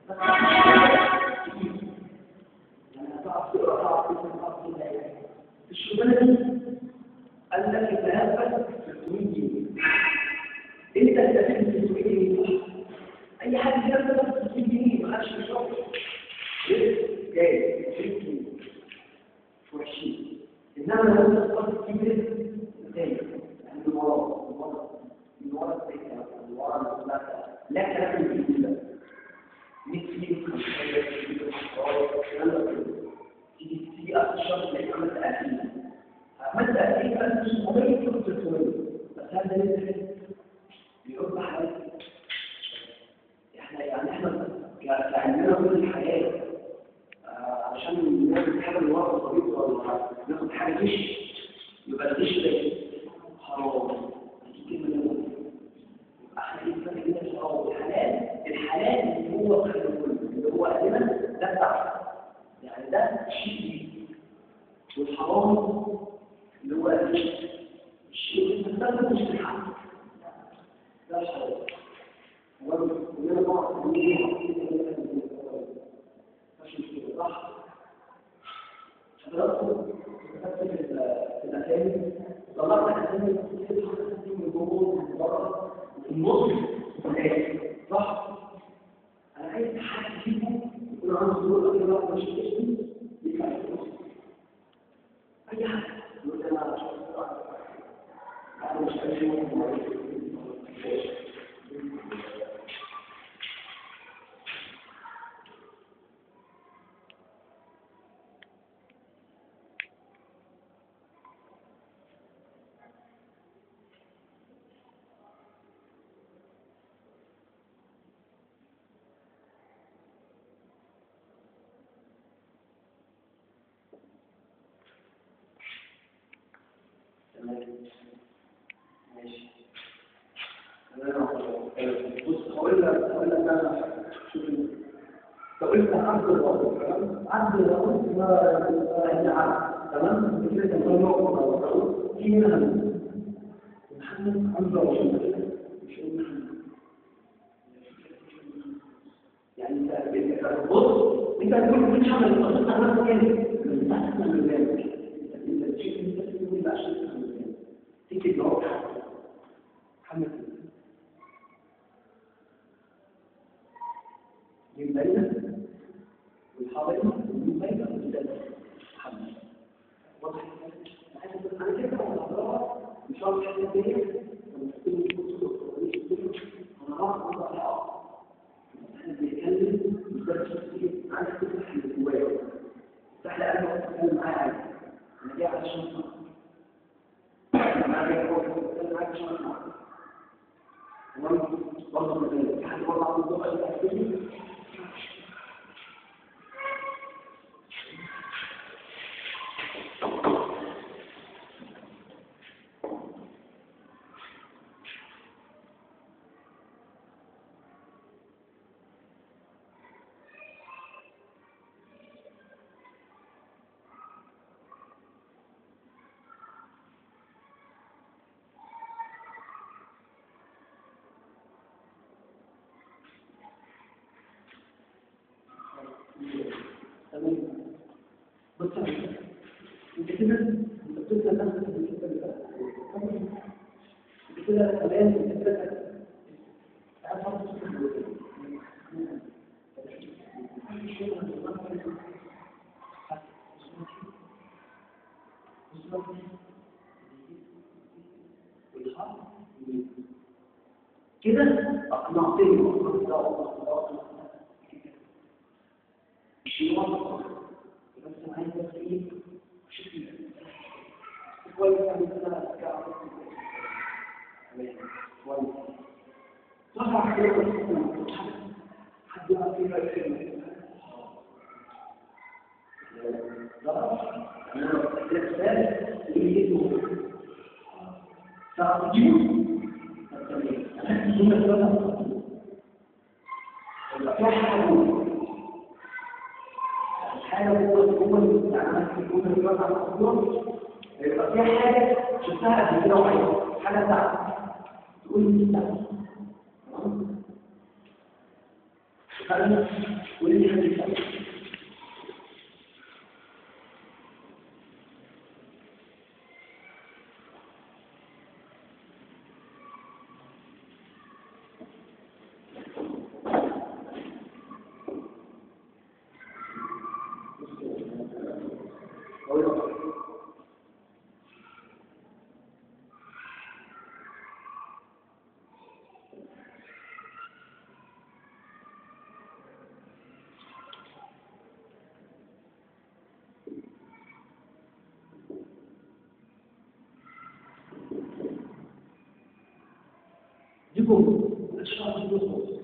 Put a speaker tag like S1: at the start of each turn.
S1: يعني هتقعد تقرا تعرف الشغلانه دي قال لك الذهب 300 جنيه. انت هتدفع 300 جنيه. اي حد كده بيدفع 300 جنيه ما خدش الشغل. جاي 20 جنيه وحشين. انما لو انت اخترت كبير تاني يعني من ورا السكه من ورا لا كلام جديد ده. نكفي تيجي اخر الشهر تلاقي عملت 2000 عملت 2700 تاخد 300 بس هذا لسه بيرد حياتي. احنا كعلمنا طول الحياه عشان ناخد حاجه من ورا الطبيب ولا ناخد حاجه غش يبقى الغش ده حرام. دي كلمه يبقى احنا ايه الفرق بين الحرام والحلال؟ الحلال اللي هو خير كله اللي هو قدنا ده بتاعنا يعني ده شيء جديد، والحرام اللي هو الشيء اللي بتستخدمه مش بالحق ده الحرام. وكلنا طبعا مش كده صح؟ حضراتكم كتبت في الأسامي طلعت أسامي من جوه من بره النص والآخر صح؟ أنا عايز حد فيكم يكون عنده ظروف أكيد لو مش اسمي يدفع الفلوس. أي حد يقول أنا مش عايز يوم ماشي. بص هقول لك انا شوف لو انت عبد الرؤوف ما يجعل تمام كده كان هو في منها محمد عبد الرؤوف مش يعني انت بص انت تقول مش عامل القصه انا من تحت من بالك انت تشوف انت تقول عشان تيجي تجاوب محمد من بين والحاضر من بين والمدلل محمد واضح انا كده والله مش عارف حاجه ثانيه انا راح احنا بنتكلم بدرس كتير عن الفكره اللي جوايا سهل قوي اتكلم معايا عادي انا جاي علشان انا جاي اتكلم معاك عشان اسمعك تمام برضه مثلا في حد برضه عنده ضغط اكتيفيتي تمام بص انت كده بتبدا نفسك بالنسبه لك كده كمان بتبدا كده اقنعتني مش واضح بس عايز بس ايه شوف كويس انا كده كويس طبعا حد يعرف ايه رايك حاجه هو يعني يكون الوضع المفضول يبقى في حاجه شفتها قبل كده وعايزها حاجه بتاعتك تقول لي لا فعلا وليه حد يفهم. دي جملة، الشعب دي جملة.